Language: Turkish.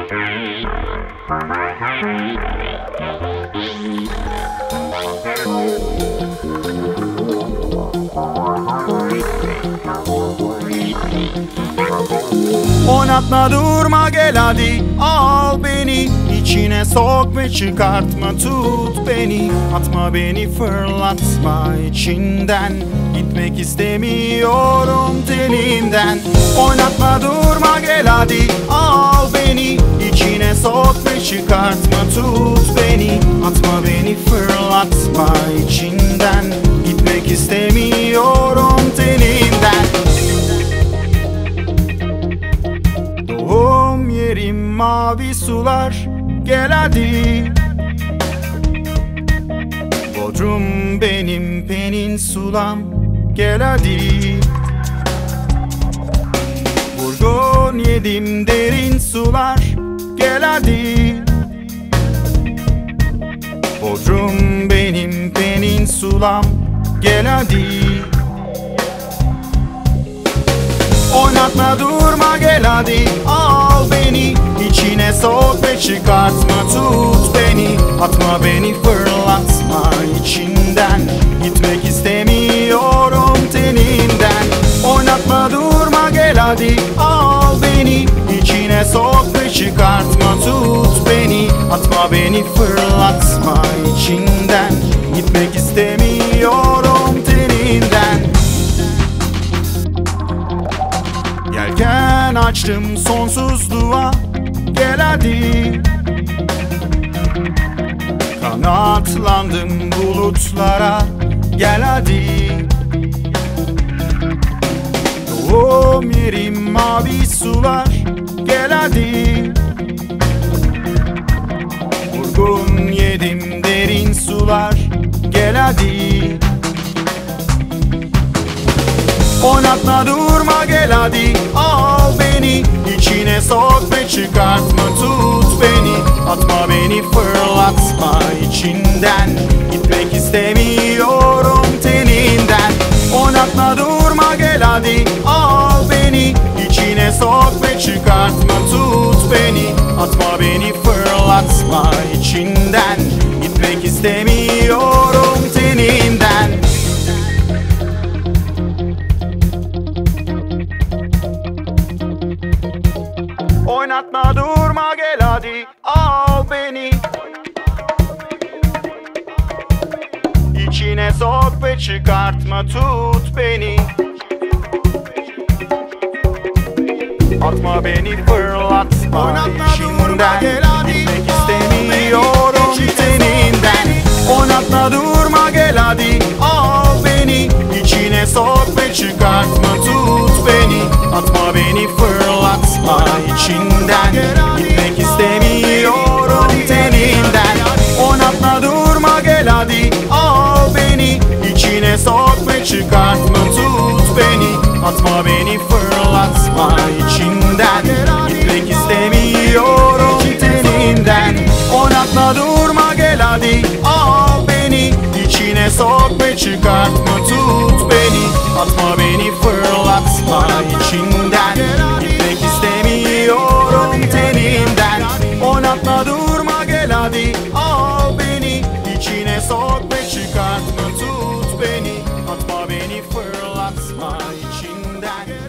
Oynatma durma gel hadi al beni, içine sok ve çıkartma tut beni. Atma beni fırlatma içinden, gitmek istemiyorum teninden. Oynatma durma gel hadi al beni, içine sok ve çıkartma tut beni. Atma beni fırlatma içinden, gitmek istemiyorum teninden. Doğum yerim mavi sular, gel hadi. Bodrum benim peninsulam, gel hadi. Vurgun yedim derin sular, gel hadi. Bodrum benim peninsulam, gel hadi. Oynatma durma gel hadi al beni, içine sok ve çıkartma tut beni. Atma beni fırlatma içinden, gitmek istemiyorum teninden. Oynatma durma gel hadi al beni, içine sok ve çıkartma tut beni. Atma beni fırlatma içinden, gitmek istemiyorum teninden. Yelken açtım sonsuzluğa, gel hadi. Kanatlandım bulutlara, gel hadi. Doğum yerim mavi sular, gel hadi. Vurgun yedim derin sular, gel hadi. Oynatma durma gel hadi al beni, içine sok ve çıkartma tut beni. Atma beni fırlatma içinden, gitmek istemiyorum teninden. Oynatma durma gel hadi al beni, içine sok ve çıkartma tut beni. Atma beni fırlatma içinden, gitmek istemiyorum teninden. Oynatma durma gel hadi al beni, içine sok ve çıkartma tut beni. Atma beni fırlatma içinden, gitmek istemiyorum teninden. Oynatma durma gel hadi al beni, içine sok ve çıkartma tut beni. Atma beni fırlatma içinden, gitmek istemiyorum teninden. Oynatma durma gel hadi al beni, içine sok ve çıkartma tut beni. Atma beni fırlatma içinden, gitmek istemiyorum teninden. Oynatma durma gel hadi al beni, içine sok ve çıkartma tut beni. Atma beni fırlatma içinden, gitmek istemiyorum teninden. Oynatma durma gel hadi al beni, içine sok ve çıkartma tut beni. Atma beni fırlatma içinden.